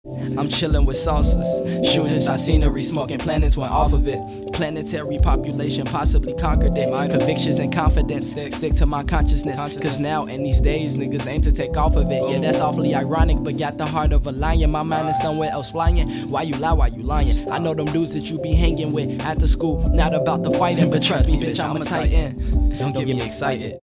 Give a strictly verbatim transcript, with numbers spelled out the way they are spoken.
I'm chillin' with saucers, shooting side scenery, smoking planets went off of it. Planetary population possibly conquered it. My convictions and confidence stick to my consciousness. Cause now in these days, niggas aim to take off of it. Yeah, that's awfully ironic, but got the heart of a lion. My mind is somewhere else flying. Why you lie, why you lying? I know them dudes that you be hanging with after school, not about the fighting. But trust me, bitch, I'm a titan. Don't get me excited.